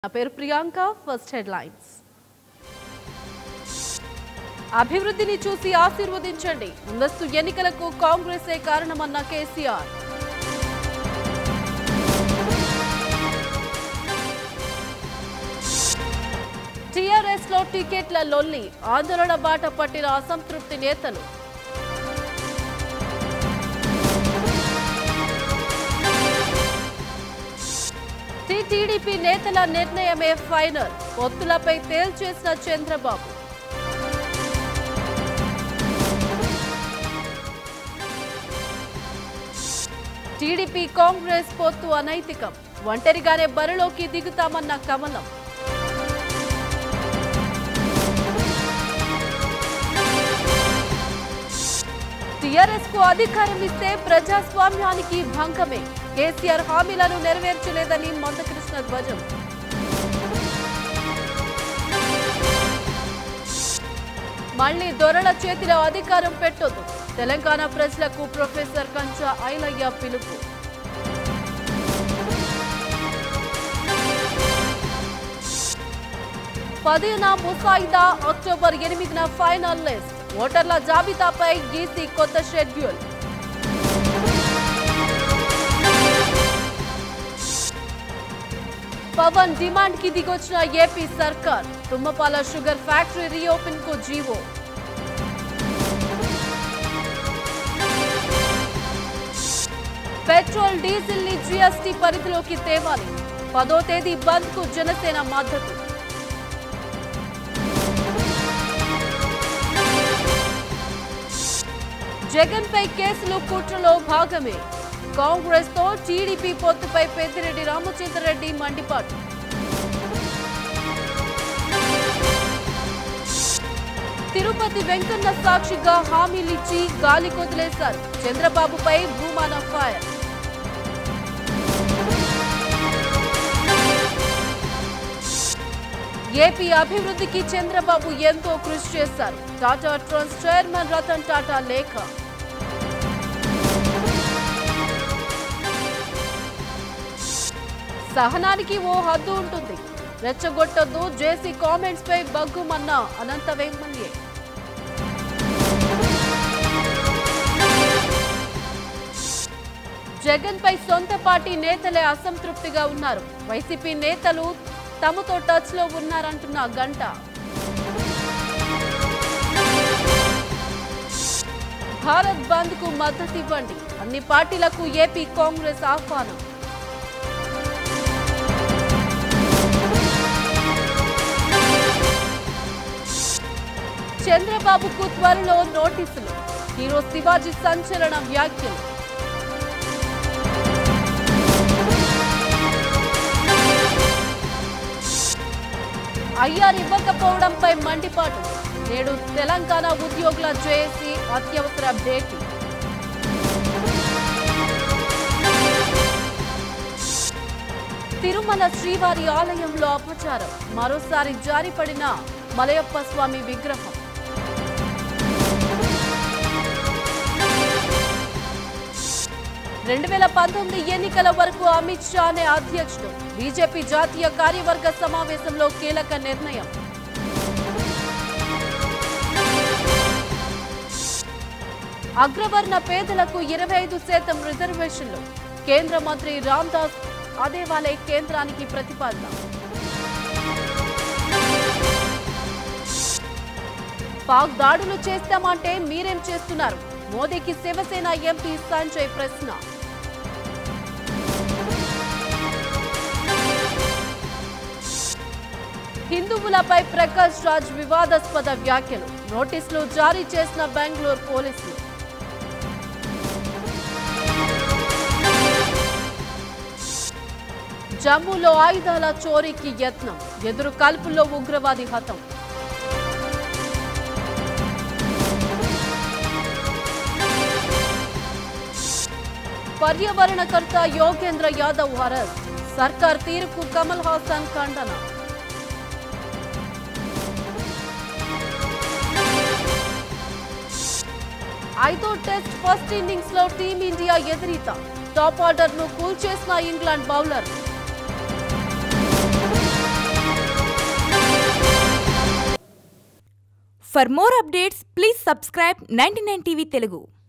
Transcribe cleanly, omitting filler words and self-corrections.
నా పేరు Priyanka. First headlines. అభివృద్ధిని చూసి ఆశీర్వదించండి, ముందస్తు ఎన్నికలకు కాంగ్రెసే కారణమన్న కేసీఆర్. టీఆర్ఎస్ లో టికెట్ల లొల్లి, ఆందోళన బాట పట్టిన అసంతృప్తి నేతలు. టీడీపీ నేతల నిర్ణయమే ఫైనల్, పొత్తులపై తేల్చేసిన చంద్రబాబు. టీడీపీ కాంగ్రెస్ పొత్తు అనైతికం, ఒంటరిగానే బరిలోకి దిగుతామన్న కమలం. టీఆర్ఎస్ కు అధికారం ఇస్తే ప్రజాస్వామ్యానికి భంగమే, కేసీఆర్ హామీలను నెరవేర్చలేదని మందకృష్ణ ధ్వజం. మళ్లీ దొరల చేతిలో అధికారం పెట్టొద్దు, తెలంగాణ ప్రజలకు ప్రొఫెసర్ కంచా ఐలయ్య పిలుపు. పదిన ముసాయిదా, అక్టోబర్ 8న ఫైనల్ లిస్ట్, ఓటర్ల జాబితాపై ఈసీ కొత్త షెడ్యూల్. పవన్ డిమాండ్ కి దిగొచ్చిన ఏపీ సర్కార్, తుమ్మపాల షుగర్ ఫ్యాక్టరీ రీఓపెన్ కు జీవో. పెట్రోల్ డీజిల్ ని జీఎస్టీ పరిధిలోకి తేవాలి, 10వ తేదీ బంద్ కు జనసేన మద్దతు. జగన్ పై కేసులు కుట్రలో భాగమే, కాంగ్రెస్ తో టీడీపీ పొత్తుపై పెద్దిరెడ్డి రామచంద్రరెడ్డి మండిపాటు. తిరుపతి వెంకన్న సాక్షిగా హామీలిచ్చి గాలి కొదిలేశారు, చంద్రబాబుపై భూమాన ఫైర్. ఏపీ అభివృద్ధికి చంద్రబాబు ఎంతో కృషి చేశారు, టాటా ట్రస్ట్ చైర్మన్ రతన్ టాటా లేఖ. సహనానికి ఓ హద్దు ఉంటుంది, రెచ్చగొట్టొద్దు, జేసీ కామెంట్స్ పై బగ్గుమన్న అనంత వెంకయ్య. జగన్ పై సొంత పార్టీ నేతలే అసంతృప్తిగా ఉన్నారు, వైసీపీ నేతలు తమతో టచ్ లో ఉన్నారంటున్న గంట. భారత్ బంద్ కు మద్దతు ఇవ్వండి, అన్ని పార్టీలకు ఏపీ కాంగ్రెస్ ఆహ్వానం. చంద్రబాబుకు త్వరలో నోటీసులు, హీరో శివాజీ సంచలన వ్యాఖ్యలు. ఐఆర్ ఇవ్వకపోవడంపై మండిపాటు, నేడు తెలంగాణ ఉద్యోగుల జేఏసీ అత్యవసర భేటీ. తిరుమల శ్రీవారి ఆలయంలో అపచారం, మరోసారి జారిపడిన మలయప్ప స్వామి విగ్రహం. 2019 ఎన్నికల వరకు అమిత్ షానే అధ్యక్షుడు, బీజేపీ జాతీయ కార్యవర్గ సమావేశంలో కీలక నిర్ణయం. అగ్రవర్ణ పేదలకు 25% రిజర్వేషన్లు, కేంద్ర మంత్రి రామ్దాస్ అదేవాలే కేంద్రానికి ప్రతిపాదన. పాక్ దాడులు చేస్తామంటే మీరేం చేస్తున్నారు, మోదీకి శివసేన ఎంపీ సంజయ్ ప్రశ్న. హిందువులపై ప్రకాష్ రాజ్ వివాదాస్పద వ్యాఖ్యలు, నోటీసులు జారీ చేసిన బెంగళూరు పోలీసులు. జమ్మూలో ఆయుధాల చోరీకి యత్నం, ఎదురు కాల్పుల్లో ఉగ్రవాది హతం. పర్యావరణకర్త యోగేంద్ర యాదవ్ అరెస్ట్, సర్కార్ తీరుకు కమల్ హాసన్ ఖండన. 5వ టెస్ట్ ఫస్ట్ ఇన్నింగ్స్ లో టీమిండియా ఎదురీత, టాప్ ఆర్డర్ ను కూల్చేసిన England bowler. For more updates, please subscribe 99 TV Telugu.